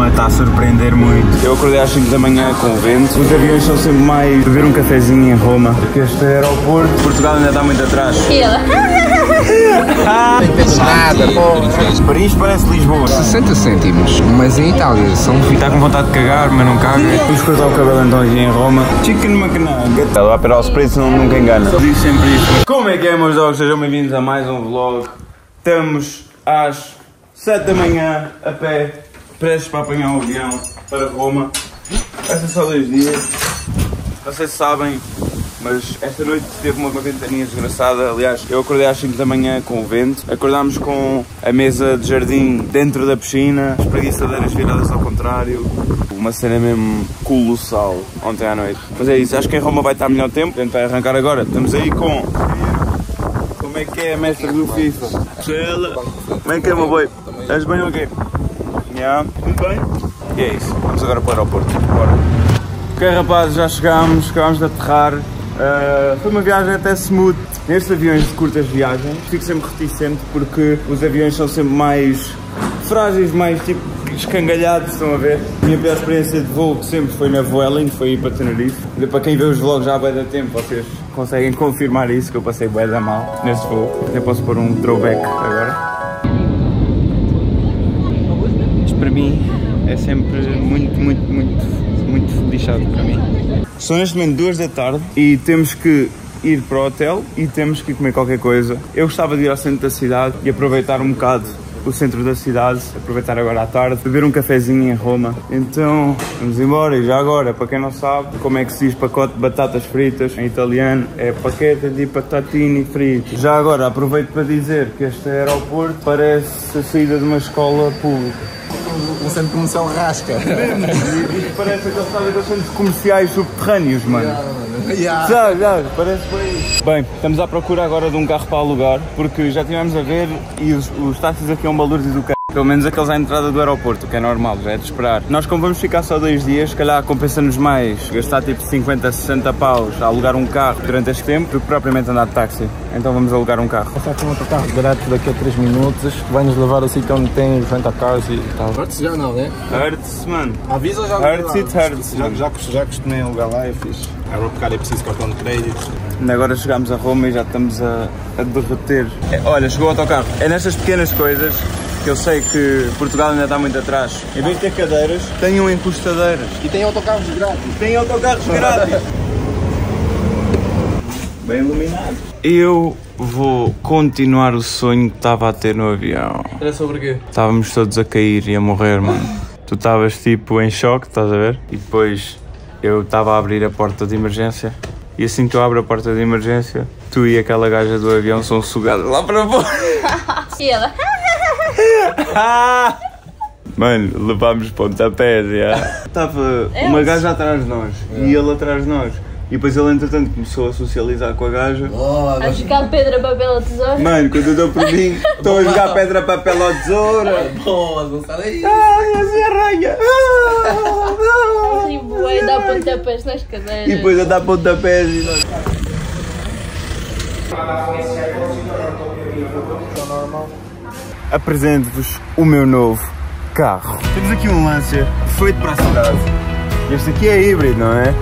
Vai estar a surpreender muito. Eu acordei às 5 da manhã com o vento. Os aviões são sempre mais beber um cafezinho em Roma, porque este aeroporto, Portugal ainda está muito atrás. E ela? Não entendo nada, pô. Paris parece Lisboa. 60 cêntimos, mas em Itália são... Está com vontade de cagar, mas não caga. Vamos cortar o cabelo então aqui em Roma. Chicken McNugget. O Aperol Spritz nunca engana. Eu digo sempre isto. Como é que é, meus dogs? Sejam bem-vindos a mais um vlog. Estamos às 7 da manhã a pé, prestes para apanhar um avião para Roma. Estes são 2 dias. Não sei se sabem, mas esta noite teve uma ventania desgraçada. Aliás, eu acordei às 5 da manhã com o vento. Acordámos com a mesa de jardim dentro da piscina, as preguiçadeiras viradas ao contrário. Uma cena mesmo colossal ontem à noite. Mas é isso, acho que em Roma vai estar melhor tempo. Tentar arrancar agora. Estamos aí com... Como é que é, mestre do FIFA? Como é que é, meu boi? Estás bem ou quê? Yeah. Tudo bem? E é isso, vamos agora para o aeroporto. Bora. Ok, rapazes, já chegámos, acabámos de aterrar. Foi uma viagem até smooth. Nestes aviões de curtas viagens fico sempre reticente porque os aviões são sempre mais frágeis, mais tipo escangalhados, estão a ver? A minha pior experiência de voo que sempre foi na Vueling, foi ir para Tenerife. Para quem vê os vlogs já há bem da tempo, vocês conseguem confirmar isso, que eu passei bem da mal nesse voo. Até posso pôr um throwback agora. Isto para mim é sempre muito lixado para mim. São neste momento 2 da tarde e temos que ir para o hotel e temos que ir comer qualquer coisa. Eu gostava de ir ao centro da cidade e aproveitar um bocado o centro da cidade, aproveitar agora à tarde, beber um cafezinho em Roma. Então vamos embora. E já agora, para quem não sabe como é que se diz pacote de batatas fritas em italiano, é paquete di patatini fritti. Já agora aproveito para dizer que este aeroporto parece a saída de uma escola pública. Um centro de promoção rasca. Isto parece aqueles centros comerciais subterrâneos, mano. Já, parece por aí. Bem, estamos à procura agora de um carro para alugar, porque já estivemos a ver e os táxis aqui são balúrdios do carro. Pelo menos aqueles à entrada do aeroporto, o que é normal, já é de esperar. Nós, como vamos ficar só 2 dias, se calhar compensa-nos mais gastar tipo 50, 60 paus a alugar um carro durante este tempo do que propriamente andar de táxi. Então vamos alugar um carro. Passar com outro carro grátis daqui a 3 minutos, vai-nos levar assim que onde tem renta-cars e tal. Hurts já não, né? Hurts, mano. Avisa já. Hurts. Já costumei alugar lá, é fixe. Aeroporto é preciso cartão de crédito. Agora chegámos a Roma e já estamos a derreter. Olha, chegou o autocarro. É nestas pequenas coisas que eu sei que Portugal ainda está muito atrás. Em vez de ter cadeiras, tenham encostadeiras. E tem autocarros grátis. Tem autocarros grátis. Bem iluminado. Eu vou continuar o sonho que estava a ter no avião. Era sobre quê? Estávamos todos a cair e a morrer, mano. Tu estavas tipo em choque, estás a ver? E depois eu estava a abrir a porta de emergência. E assim que eu abro a porta de emergência, tu e aquela gaja do avião são sugadas lá para fora. E ela? Mano, levámos pontapés, já. Estava uma gaja atrás de nós e ele atrás de nós. E depois ele, entretanto, começou a socializar com a gaja. A jogar pedra, papel ou tesoura? Mano, quando eu dou por mim, estou a jogar pedra, papel ou tesoura. Boa, não sai daí. Ai, assim arranha. E bué, dá pontapés nas cadeiras. E depois a dar pontapés e nós... Apresento-vos o meu novo carro. Temos aqui um Lancia feito para a cidade. Este aqui é híbrido, não é?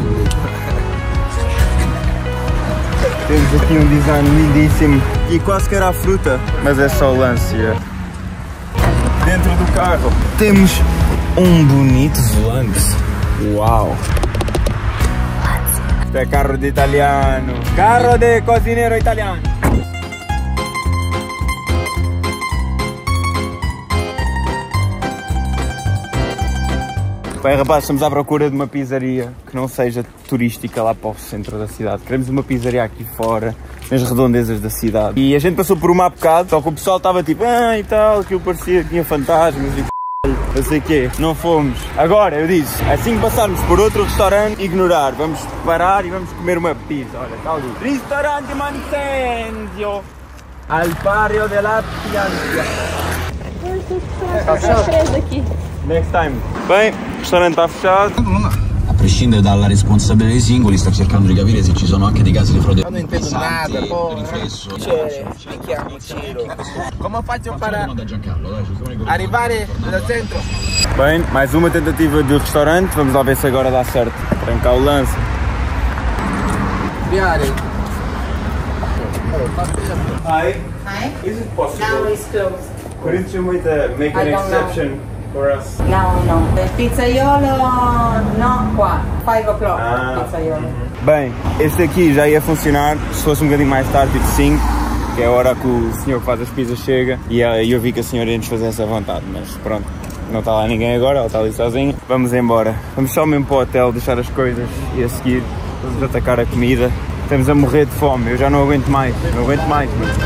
Temos aqui um design lindíssimo e quase que era a fruta, mas é só o Lancia. Dentro do carro temos um bonito volante. Uau! Isto é carro de italiano. Carro de cozinheiro italiano. Bem, rapaz, estamos à procura de uma pizzaria que não seja turística lá para o centro da cidade. Queremos uma pizzaria aqui fora, nas redondezas da cidade. E a gente passou por uma há bocado, só que o pessoal estava tipo, e tal, aquilo parecia que tinha fantasmas e não sei o quê. Não fomos. Agora, eu disse, assim que passarmos por outro restaurante, ignorar. Vamos parar e vamos comer uma pizza. Olha, está ali. Ristorante Manzenzio, al barrio della Pianza. Está fechado aqui. Next time. Bem, o restaurante está fechado. prescindere dalla responsabilità dei singoli, sta cercando di capire se ci sono anche dei casi di frode. Non intendo pesanti nada, pô. per riflesso. Mi chiamo Ciro. Come faccio para Da Giancarlo, dai, ci sono i colleghi. arrivare no centro? Bem, mais uma tentativa de restaurante. Vamos lá ver se agora dá certo. Trancar o lance. Hi. Hi? Is it Now possible? it's closed. Couldn't you make I an don't know. exception for us? No, no. The pizzaiolo, no, qua. 5 o'clock, Ah. pizzaiolo. Bem, este aqui já ia funcionar se fosse um bocadinho mais tarde, tipo 5, que é a hora que o senhor que faz as pizzas chega, e eu vi que a senhora ia nos fazer essa vontade, mas pronto, não está lá ninguém agora, ela está ali sozinha. Vamos embora. Vamos só mesmo para o hotel, deixar as coisas e a seguir vamos atacar a comida. Estamos a morrer de fome, eu já não aguento mais, não aguento mais.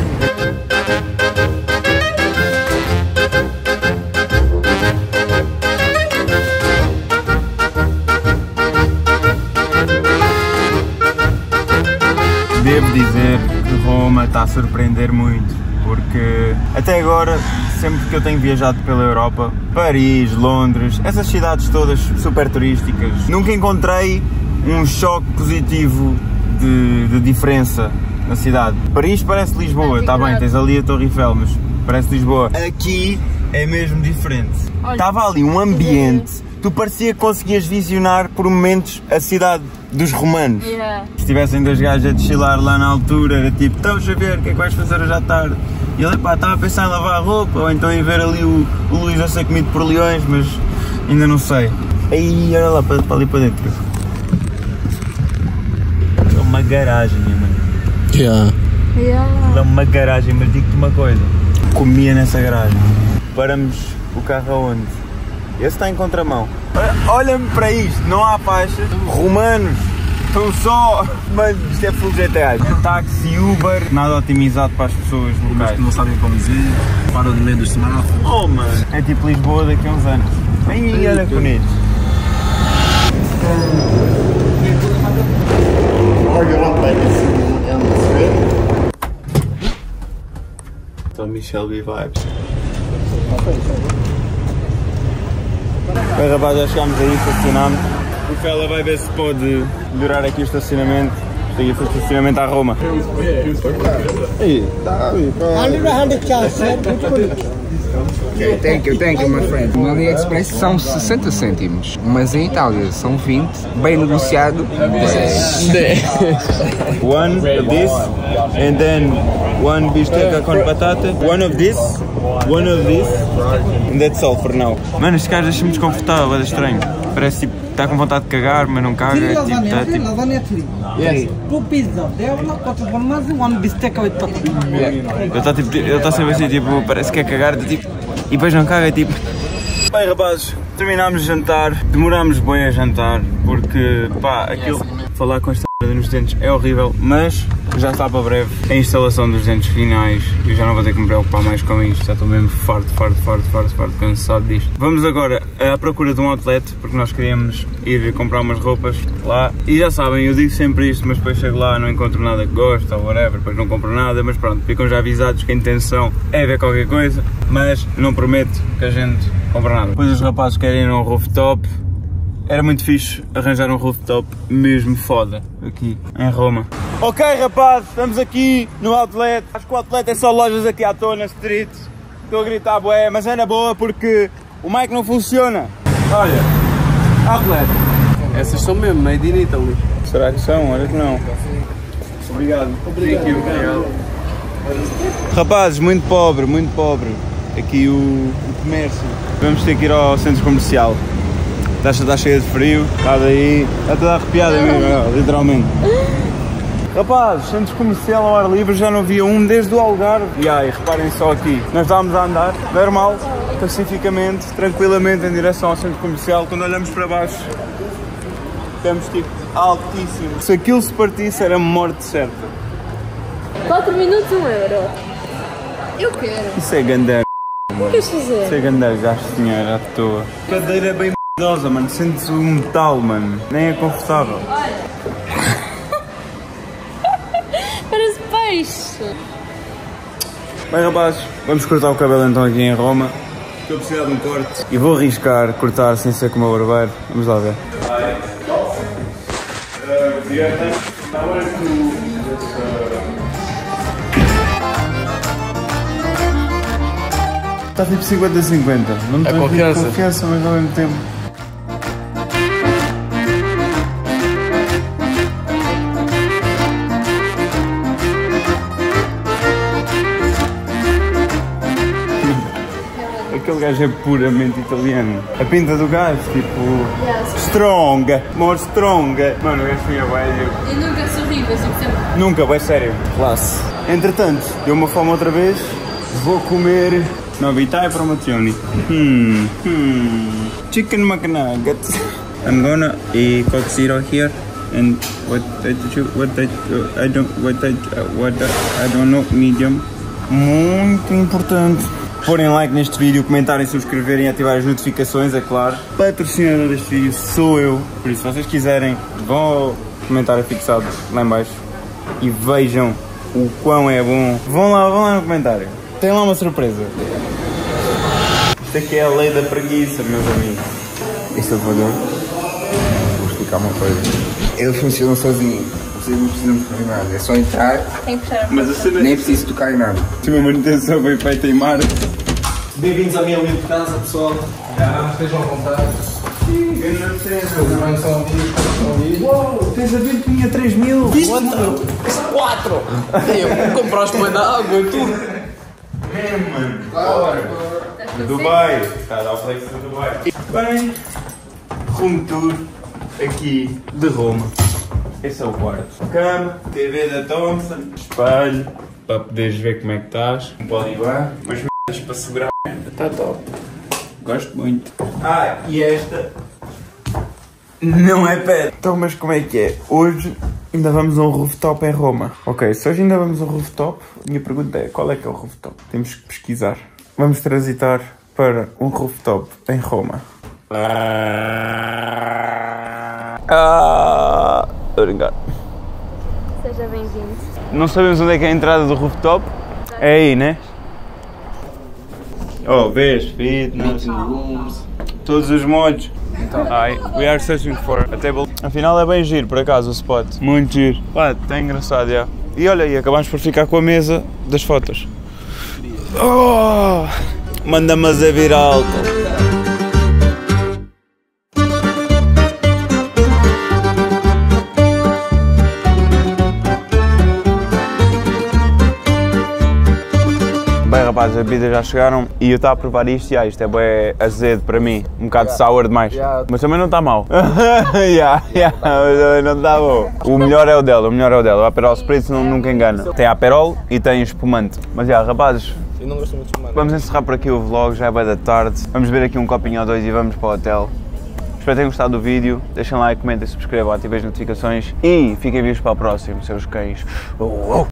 Devo dizer que Roma está a surpreender muito, porque até agora, sempre que eu tenho viajado pela Europa, Paris, Londres, essas cidades todas super turísticas, nunca encontrei um choque positivo de diferença na cidade. Paris parece Lisboa, está bem, tens ali a Torre Eiffel, mas parece Lisboa. Aqui é mesmo diferente. Estava ali um ambiente, tu parecia que conseguias visionar por momentos a cidade dos romanos. Yeah. Se tivessem dois gajos a desfilar lá na altura, era tipo, então Xavier, o que é que vais fazer hoje à tarde? E ele, pá, estava a pensar em lavar a roupa, ou então em ver ali o Luís a ser comido por leões, mas ainda não sei. Aí, olha lá, para ali para dentro. É uma garagem, mano. Yeah. É uma garagem, mas digo-te uma coisa. Comia nessa garagem. Paramos o carro aonde? Esse está em contramão. Olha-me para isto, não há faixa. Romanos, estão só... Mano, isto é full GTA. Táxi, Uber, nada otimizado para as pessoas locais. Que não sabem conduzir, param no meio dos semáforos. Oh, mano. É tipo Lisboa daqui a uns anos. Aí, olha que bonito. Tommy Shelby vibes. Bem, rapaz, já chegámos aí, estacionámos. O Fela vai ver se pode melhorar aqui o estacionamento. Isto aqui foi o estacionamento à Roma. Thank you, my friend. No AliExpress são 60 cêntimos, mas em Itália são 20, bem negociado. One of this, and then one bisteca com batata. One of this, and that's all for now. Mano, este gajo deixa-me desconfortável, é estranho. Parece tipo, está com vontade de cagar, mas não caga. Tipo, tá, tipo... Two pizza. They have not got one bistecca with potato. Ele está sempre assim, tipo, parece que é cagar, tipo, e depois não caga, tipo... Bem, rapazes, terminámos de jantar, demorámos bem a jantar, porque, pá, aquilo, falar com esta merda nos dentes é horrível, mas já está para breve a instalação dos dentes finais, eu já não vou ter que me preocupar mais com isto, já estou mesmo farto, cansado disto. Vamos agora à procura de um outlet, porque nós queríamos ir comprar umas roupas lá, e já sabem, eu digo sempre isto, mas depois chego lá, não encontro nada que gosto, ou whatever, depois não compro nada, mas pronto, ficam já avisados que a intenção é ver qualquer coisa, mas não prometo que a gente compra nada. Depois os rapazes querem ir a um rooftop. Era muito fixe arranjar um rooftop mesmo foda aqui em Roma. Ok, rapaz, estamos aqui no outlet. Acho que o outlet é só lojas aqui à toa na street. Estou a gritar bué, mas é na boa porque o mic não funciona. Olha, outlet. Essas são mesmo made in Italy. Será que são? Olha que não. Obrigado. Obrigado. Rapazes, muito pobre, muito pobre. Aqui o comércio. Vamos ter que ir ao centro comercial. Está cheia de frio, está daí, está toda arrepiada mesmo, literalmente. Rapaz, centros comercial ao ar livre, já não havia um desde o Algarve. E aí, reparem só aqui, nós estávamos a andar, normal, pacificamente, tranquilamente em direção ao centro comercial. Quando olhamos para baixo, estamos tipo altíssimo. Se aquilo se partisse era morte certa. 4 minutos, 1 euro. Eu quero. Isso é gandar. O que queres fazer? Isso é gandar, gasto de dinheiro à toa. A cadeira é bem m***dosa, mano, sentes o metal, mano, nem é confortável. Parece peixe. Bem, rapazes, vamos cortar o cabelo então aqui em Roma. Estou a precisar de um corte e vou arriscar cortar sem ser como o barbeiro. Vamos lá ver. Está tipo 50-50. Não É tenho confiança. confiança, mas ao mesmo tempo. Aquele gajo é puramente italiano. A pinta do gajo, tipo. Strong, more strong. Mano, o gajo foi a velho. E nunca sorri, mas eu sempre. Nunca, vai sério. Classe. Entretanto, deu uma fome outra vez. Vou comer novitai promozioni. Chicken McNuggets. I'm gonna cook zero here. And what I don't know, medium. Muito importante. Porem like neste vídeo, comentarem, subscreverem e ativar as notificações, é claro. Patrocinador deste vídeo sou eu, por isso se vocês quiserem, vão ao comentário fixado lá em baixo e vejam o quão é bom. Vão lá no comentário, tem lá uma surpresa. Isto aqui é a lei da preguiça, meus amigos. Este elevador, vou explicar uma coisa. Ele funciona sozinho. Vocês não precisam fazer nada. É só entrar. Tem que puxar a Mas a cena Nem preciso tocar em nada. se uma manutenção foi feita em mar. Bem-vindos à minha linha de casa, pessoal. Estejam à vontade. Também são amigos. Uou, tens a ver que tinha 3.000. Compraste boi da água e tudo. De Dubai. Está a dar o flex de Dubai. Bem, home tour aqui de Roma. Esse é o quarto. Cama, TV da Thompson, espelho, para poderes ver como é que estás. Um polibar, umas merdas para segurar a merda. Está top. Gosto muito. E esta não é pedra. Então, mas como é que é? Hoje ainda vamos a um rooftop em Roma. Ok, se hoje ainda vamos a um rooftop, a minha pergunta é, qual é que é o rooftop? Temos que pesquisar. Vamos transitar para um rooftop em Roma. Obrigado. Seja bem-vindo. Não sabemos onde é que é a entrada do rooftop? É aí, né? Oh, vês? Fitness, todos os modos. We are searching for a table. Afinal é bem giro, por acaso, o spot. Muito giro. Pá, tá engraçado, já. E olha aí, acabamos por ficar com a mesa das fotos. Oh! Manda-me a vir álcool. Bem, rapazes, as bebidas já chegaram e eu estava a provar isto e isto é bem azedo para mim, um bocado sour demais, mas também não está mal. Mas não está bom. O melhor é o dela, o Aperol Spritz nunca engana. Tem Aperol e tem espumante. Mas rapazes, Eu não gosto muito de espumante. vamos encerrar por aqui o vlog, já é bem da tarde. Vamos beber aqui um copinho ou dois e vamos para o hotel. Espero que tenham gostado do vídeo, deixem like, comentem, subscrevam, ativem as notificações e fiquem vivos para o próximo, seus cães.